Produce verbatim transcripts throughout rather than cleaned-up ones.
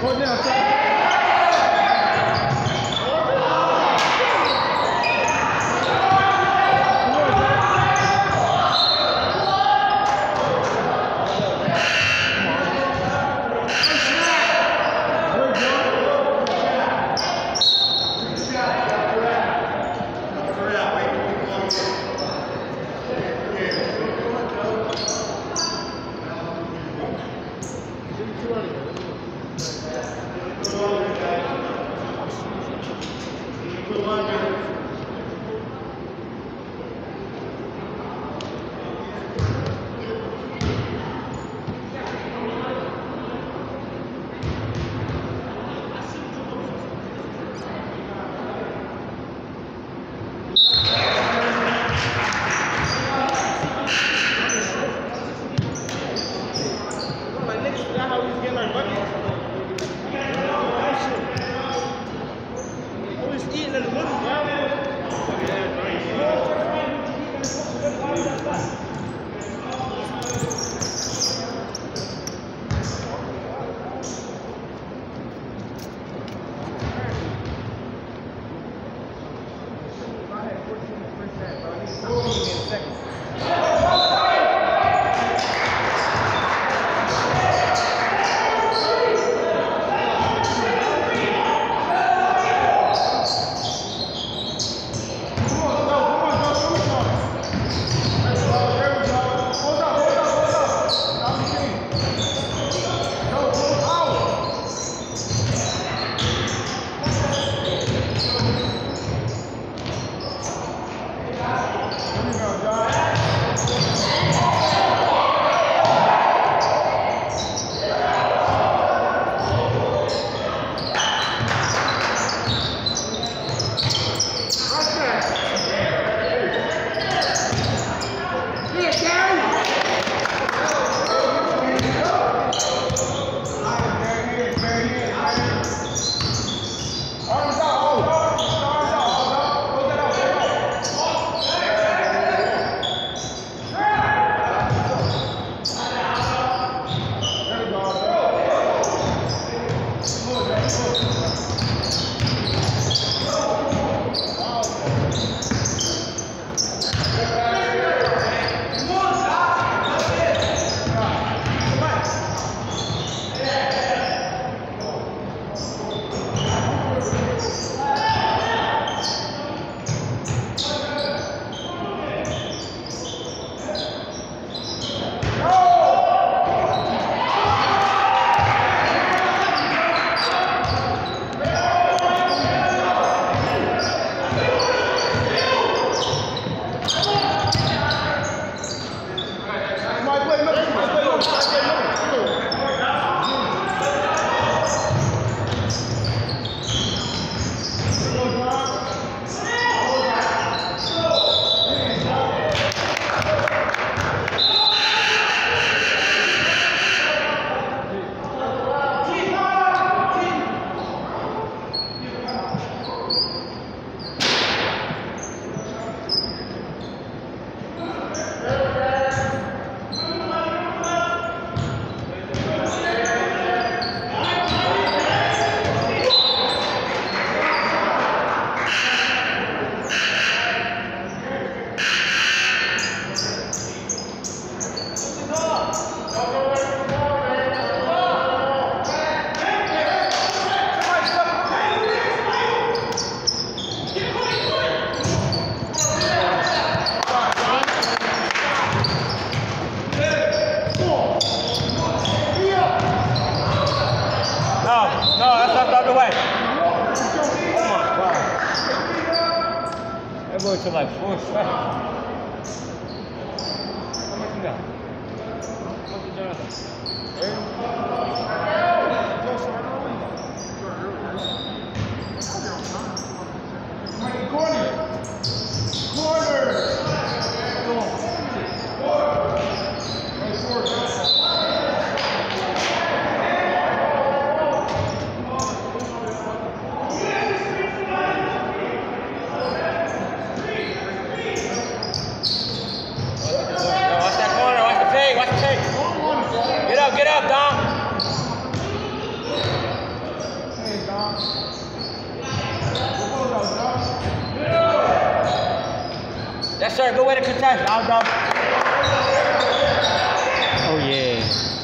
go to like four strikes. How much you got? How much you got? Corner! Corner! Yes, sir. Good way to contest. Out, dog. Oh, yeah.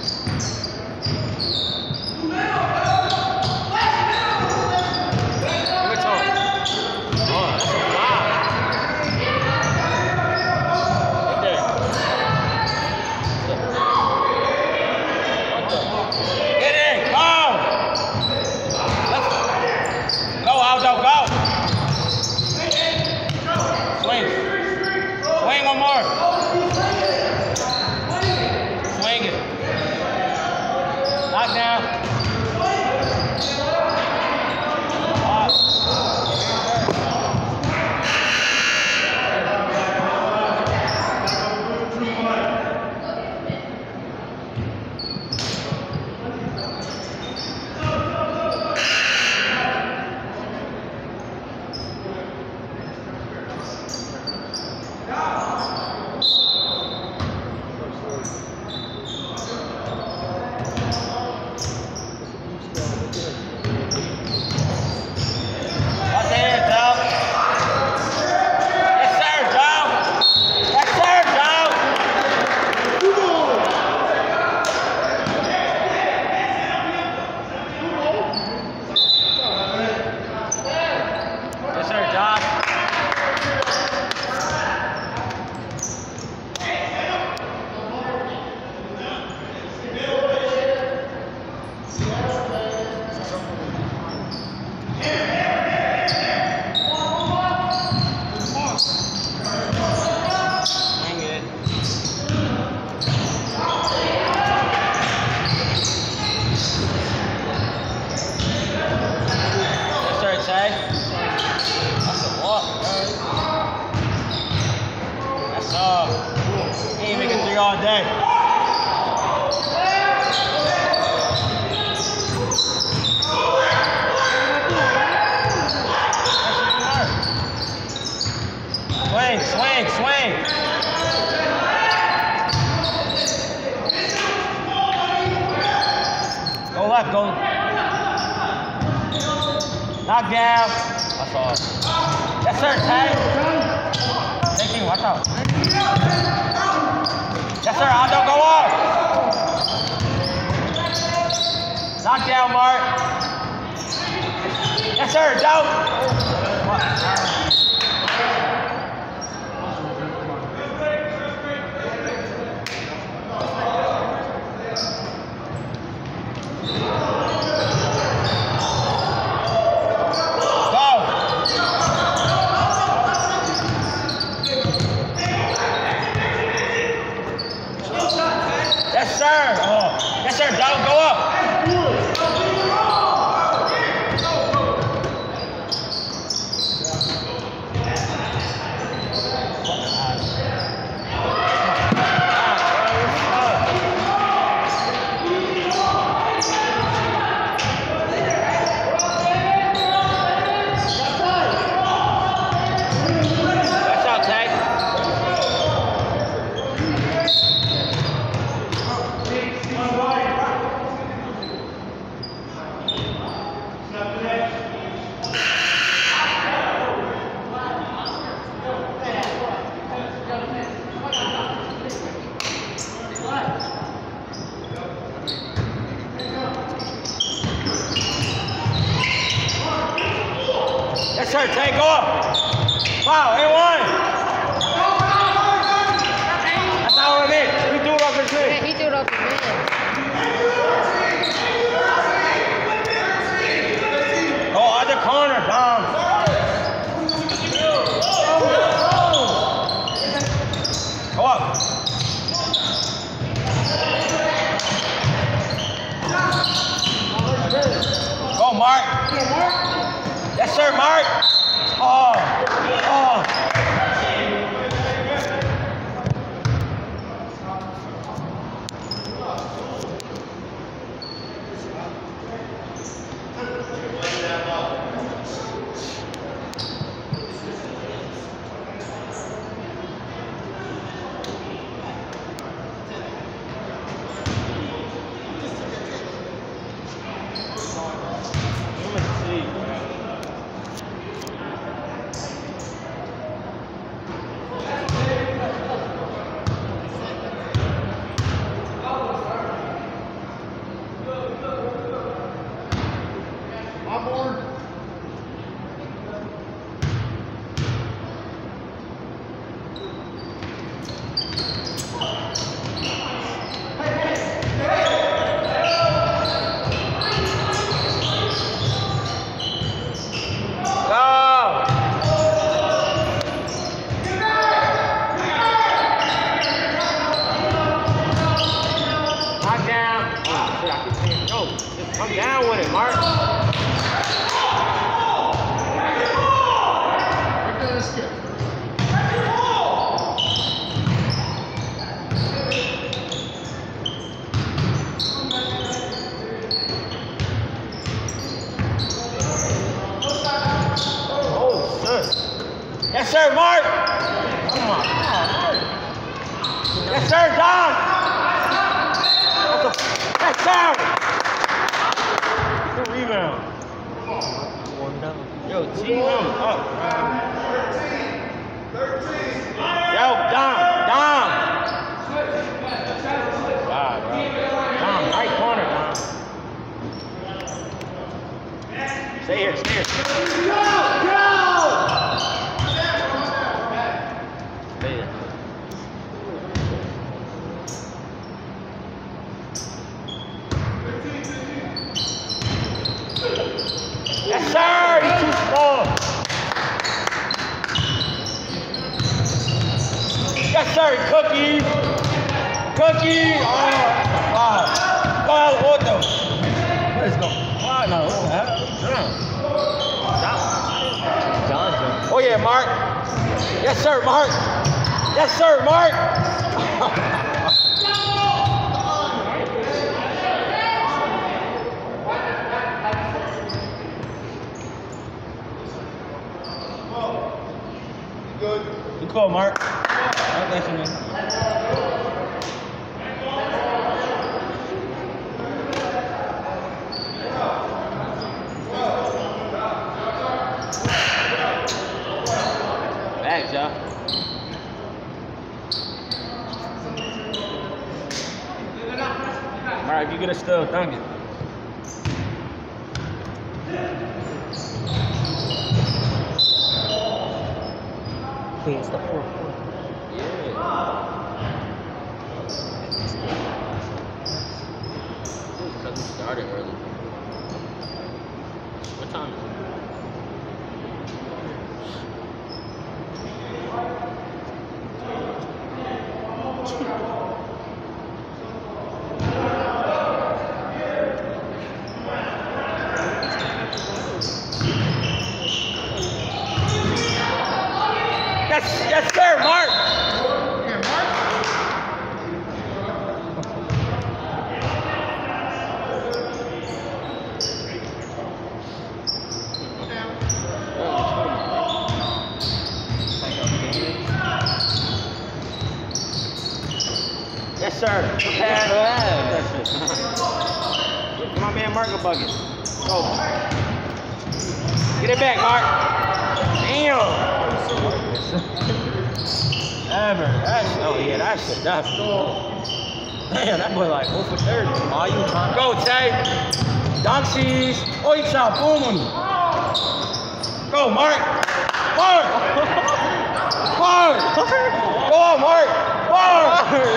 All day. Swing, swing, swing. Go left, go. Knock down. That's all. Yes, sir, tag. Thank you, watch out. Yes, sir, Aldo, go off. Knock down, Mark. Yes, sir, down. Yes, sir. Oh. Yes, sir. Down. Go up. Yes, sir. Take off. Wow, A one. That's not what I mean. We do it off his head. Yeah, he do it off his head. Go other corner, down. Go up. Go, Mark. Yes, sir, Mark. Oh, oh. Let me see. Come down with it, Mark. Oh, sir. Yes, sir, Mark. Come on. Yes, sir, Don. Yes, sir. Rebound. One down. Yo, team him up. Yo, Dom, Dom. Wow, bro. Dom, right corner, Dom. Stay here, stay here. Go, go! Stay here. Yes, sir! He's too small. Yes, sir! Cookies! Cookies! Oh, wow. Wow, what the? What is going on? Wow, no, what the hell? John. John. Oh, yeah, Mark. Yes, sir, Mark. Yes, sir, Mark. Good. You cool, Mark. Thanks, man. Thanks, y'all. All right, if you get a still, dunk it. It's the fourth quarter. Yeah. Because we started early. What time is it? Yes, yes, sir, Mark. Yeah, Mark. Yes, sir. Prepare. Give my man Mark a bucket. Go. Get it back, Mark. Damn. Ever. That's, oh yeah, that's it. That's it. Damn, that boy like oh for thirty. Are you trying to go, Tay? Donkeys. Oh, you shot boom on him. Go, Mark. Mark. Mark. Go on, Mark. Mark.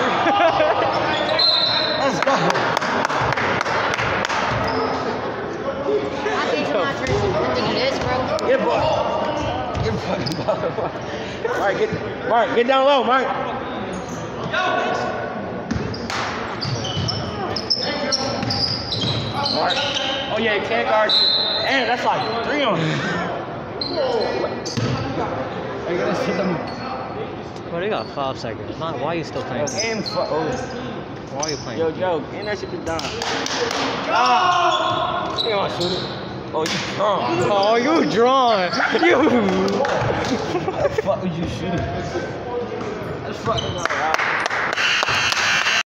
Let's go. I think you're not thinking this, bro. Yeah, boy. Get fucking ball. All right, get Mark, get down low, Mark. Mark. Oh yeah, you can't guard. Damn, that's like three on him. Are you gonna sit them? Well, they got five seconds. Not, why are you still playing? Yo, and fu oh. Why are you playing? Yo, Joe, and that shit is done. Ah! You don't want to shoot it? Oh, you drunk. Oh, you drawn. You. What the fuck would you shoot? That's fucking up, right?